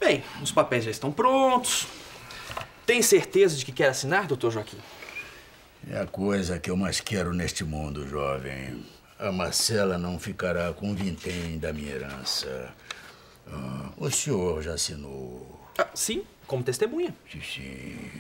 Bem, os papéis já estão prontos. Tem certeza de que quer assinar, doutor Joaquim? É a coisa que eu mais quero neste mundo, jovem. A Marcela não ficará com vintém da minha herança. O senhor já assinou? Sim, como testemunha. Sim.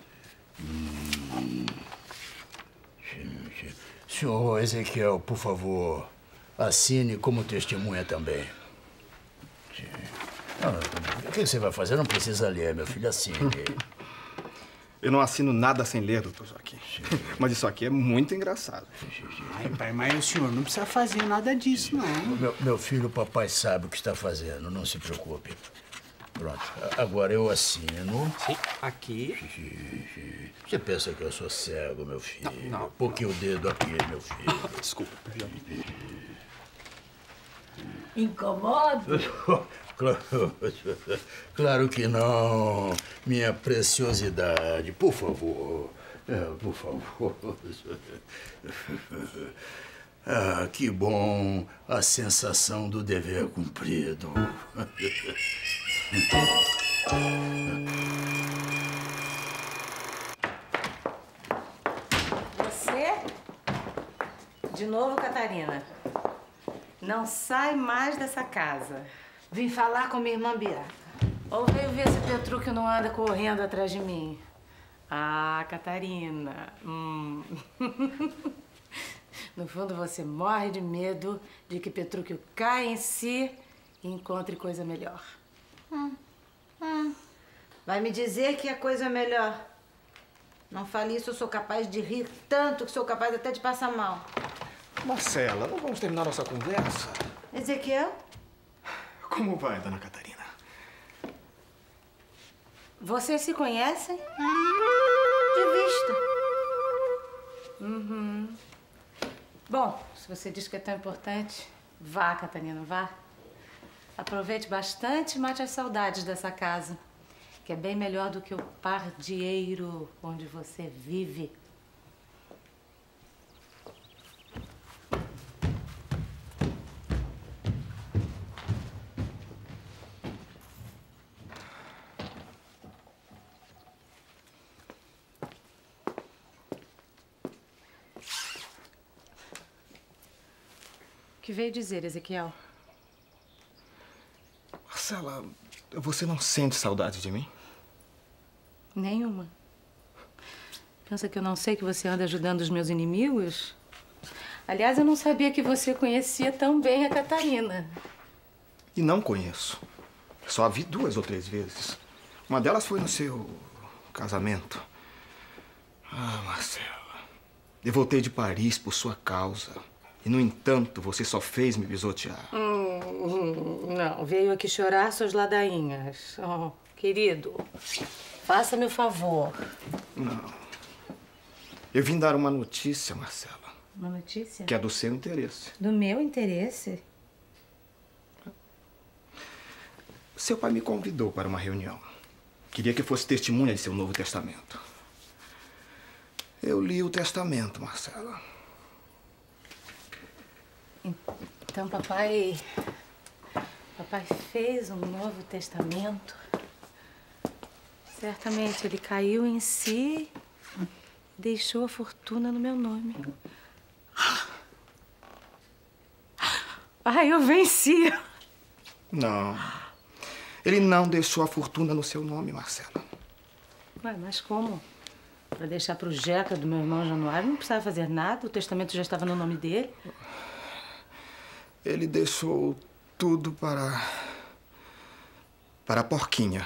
Senhor Ezequiel, por favor, assine como testemunha também. Sim. O que você vai fazer? Não precisa ler, meu filho, assine. Eu não assino nada sem ler, doutor Joaquim. Mas isso aqui é muito engraçado. Ai, pai, mas o senhor não precisa fazer nada disso, não. Meu filho, o papai sabe o que está fazendo, não se preocupe. Pronto, agora eu assino. Sim, aqui. Você pensa que eu sou cego, meu filho? Não. Porque o dedo aqui, meu filho. Desculpa, perdão. Incomoda? Claro que não, minha preciosidade. Por favor, por favor. Que bom a sensação do dever cumprido. Você? De novo, Catarina. Não sai mais dessa casa. Vim falar com minha irmã Beata. Ou veio ver se Petrúquio não anda correndo atrás de mim. Catarina. No fundo, você morre de medo de que Petrúquio caia em si e encontre coisa melhor. Vai me dizer que é coisa melhor. Não fale isso, eu sou capaz de rir tanto que sou capaz até de passar mal. Marcela, não vamos terminar nossa conversa? Ezequiel? Como vai, dona Catarina? Vocês se conhecem? De vista. Bom, se você diz que é tão importante, vá, Catarina, vá. Aproveite bastante e mate as saudades dessa casa, que é bem melhor do que o pardieiro onde você vive. O que veio dizer, Ezequiel? Marcela, você não sente saudade de mim? Nenhuma. Pensa que eu não sei que você anda ajudando os meus inimigos? Aliás, eu não sabia que você conhecia tão bem a Catarina. E não conheço. Só a vi 2 ou 3 vezes. Uma delas foi no seu casamento. Marcela, eu voltei de Paris por sua causa. E, no entanto, você só fez me pisotear. Não, veio aqui chorar suas ladainhas. Oh, querido, faça-me o favor. Não. Eu vim dar uma notícia, Marcela. Uma notícia? Que é do seu interesse. Do meu interesse? Seu pai me convidou para uma reunião. Queria que eu fosse testemunha de seu Novo Testamento. Eu li o testamento, Marcela. Então, papai fez um Novo Testamento. Certamente ele caiu em si e deixou a fortuna no meu nome. Eu venci! Não. Ele não deixou a fortuna no seu nome, Marcela. Ué, mas como? Para deixar pro Jeca do meu irmão Januário, não precisava fazer nada, o testamento já estava no nome dele. Ele deixou tudo para a porquinha.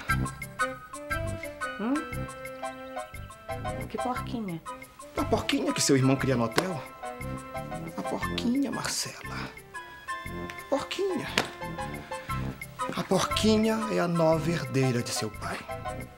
Que porquinha? A porquinha que seu irmão cria no hotel. A porquinha, Marcela. A porquinha. A porquinha é a nova herdeira de seu pai.